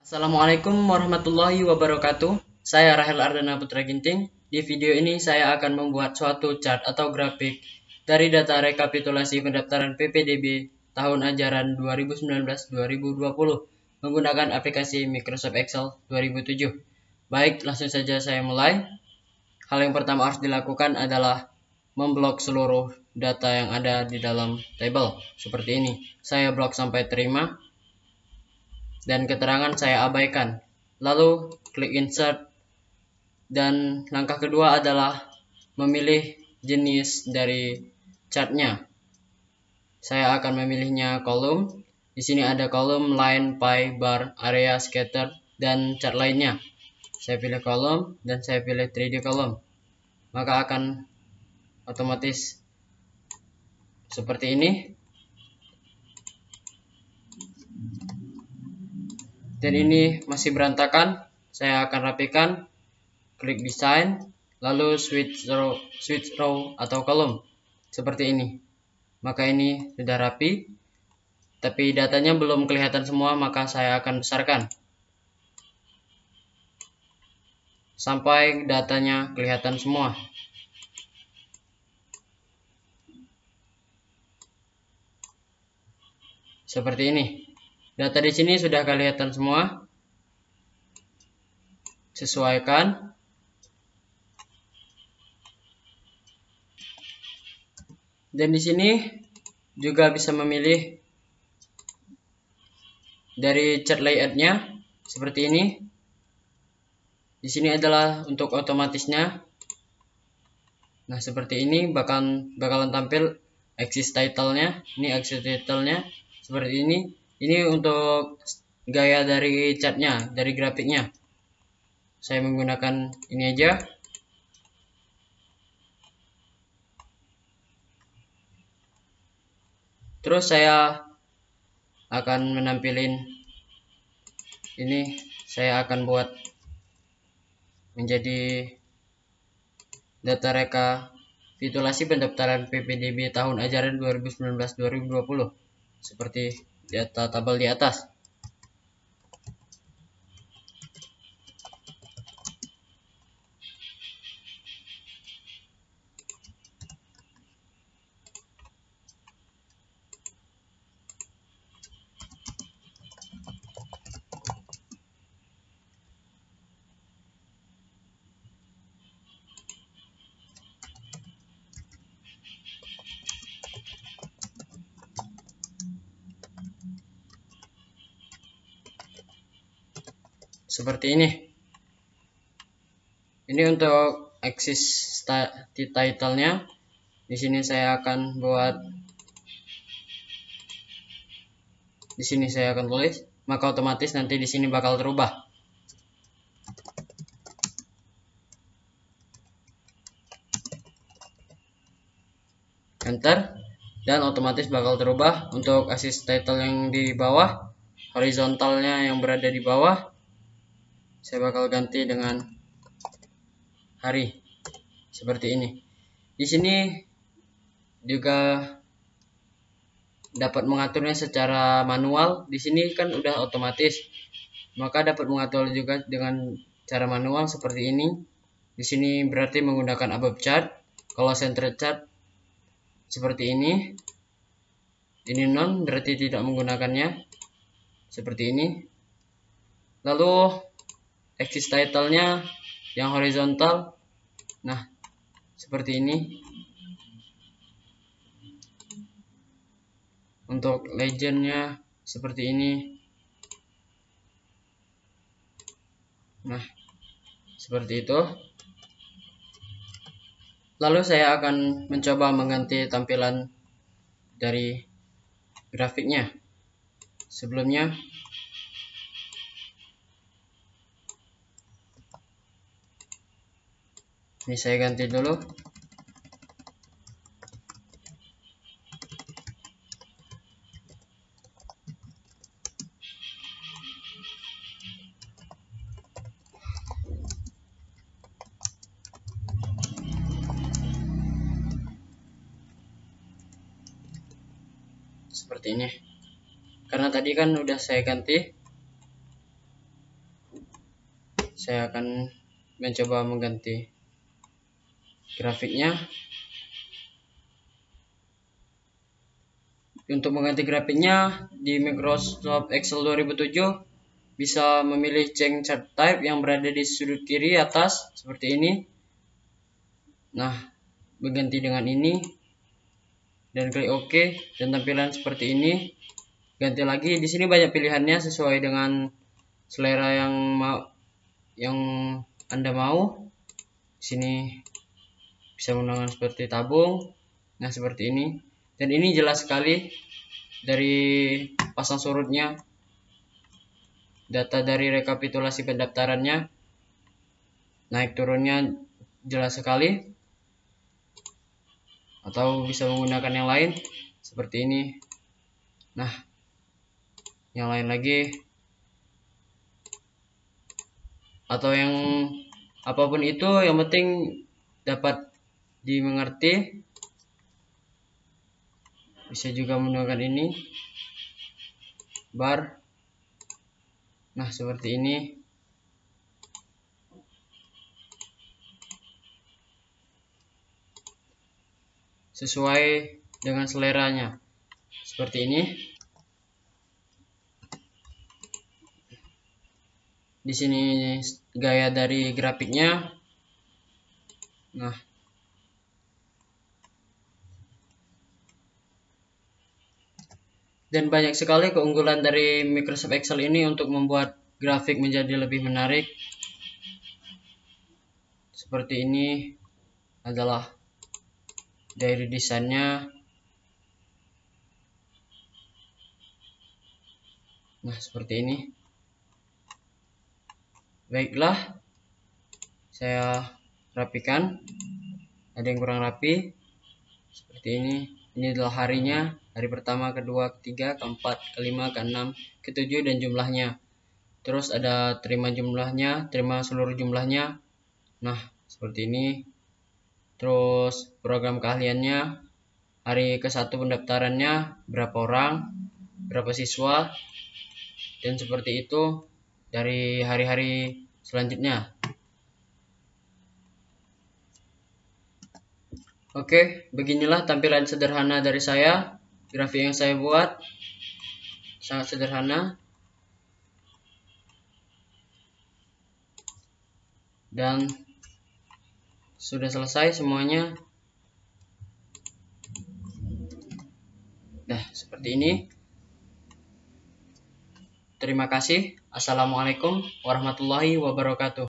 Assalamualaikum warahmatullahi wabarakatuh. Saya Rahel Ardana Putra Ginting. Di video ini saya akan membuat suatu chart atau grafik dari data rekapitulasi pendaftaran PPDB tahun ajaran 2019-2020 menggunakan aplikasi Microsoft Excel 2007. Baik, langsung saja saya mulai. Hal yang pertama harus dilakukan adalah memblok seluruh data yang ada di dalam tabel seperti ini. Saya blok sampai terima dan keterangan saya abaikan. Lalu klik insert, dan langkah kedua adalah memilih jenis dari chartnya. Saya akan memilihnya kolom. Di sini ada kolom, line, pie, bar, area, scatter, dan chart lainnya. Saya pilih kolom dan saya pilih 3D kolom. Maka akan otomatis seperti ini. Dan ini masih berantakan, saya akan rapikan. Klik design, lalu switch row atau kolom seperti ini. Maka ini sudah rapi, tapi datanya belum kelihatan semua, maka saya akan besarkan sampai datanya kelihatan semua. Seperti ini. Data di sini sudah kelihatan semua. Sesuaikan. Dan di sini juga bisa memilih dari chart layoutnya seperti ini. Di sini adalah untuk otomatisnya. Nah, seperti ini bakalan tampil axis title-nya. Ini axis title-nya seperti ini. Ini untuk gaya dari chartnya, dari grafiknya. Saya menggunakan ini aja. Terus saya akan menampilin ini. Saya akan buat menjadi data rekapitulasi pendaftaran PPDB tahun ajaran 2019-2020 seperti data tabel di atas. Seperti ini. Ini untuk axis title-nya. Di sini saya akan buat, di sini saya akan tulis, maka otomatis nanti di sini bakal terubah. Enter, dan otomatis bakal terubah. Untuk axis title yang di bawah, horizontalnya yang berada di bawah, saya bakal ganti dengan hari seperti ini. Di sini juga dapat mengaturnya secara manual. Di sini kan udah otomatis, maka dapat mengatur juga dengan cara manual seperti ini. Di sini berarti menggunakan above chart. Kalau center chart seperti ini. Ini non, berarti tidak menggunakannya seperti ini. Lalu axis title-nya yang horizontal, nah seperti ini. Untuk legend-nya seperti ini. Nah, seperti itu. Lalu saya akan mencoba mengganti tampilan dari grafiknya. Sebelumnya ini saya ganti dulu. Seperti ini. Karena tadi kan udah saya ganti. saya akan mencoba mengganti grafiknya. Untuk mengganti grafiknya di Microsoft Excel 2007 bisa memilih change chart type yang berada di sudut kiri atas seperti ini. Nah, berganti dengan ini dan klik OK dan tampilan seperti ini. Ganti lagi, di sini banyak pilihannya sesuai dengan selera yang Anda mau. Di sini bisa menggunakan seperti tabung. Nah, seperti ini. Dan ini jelas sekali dari pasang surutnya, data dari rekapitulasi pendaftarannya, naik turunnya jelas sekali. Atau bisa menggunakan yang lain seperti ini. Nah, yang lain lagi, atau yang apapun itu, yang penting dapat dimengerti. Bisa juga menggunakan ini bar. Nah, seperti ini. Sesuai dengan seleranya. Seperti ini. Di sini gaya dari grafiknya. Nah, dan banyak sekali keunggulan dari Microsoft Excel ini untuk membuat grafik menjadi lebih menarik. Seperti ini adalah dari desainnya. Nah, seperti ini. Baiklah, saya rapikan. Ada yang kurang rapi. Seperti ini. Ini adalah harinya. Hari pertama, kedua, ketiga, keempat, kelima, keenam, ketujuh, dan jumlahnya. Terus ada terima jumlahnya, terima seluruh jumlahnya. Nah, seperti ini. Terus program keahliannya, hari ke-1 pendaftarannya, berapa orang, berapa siswa, dan seperti itu dari hari-hari selanjutnya. Oke, beginilah tampilan sederhana dari saya. Grafik yang saya buat sangat sederhana. Dan sudah selesai semuanya. Nah, seperti ini. Terima kasih. Assalamualaikum warahmatullahi wabarakatuh.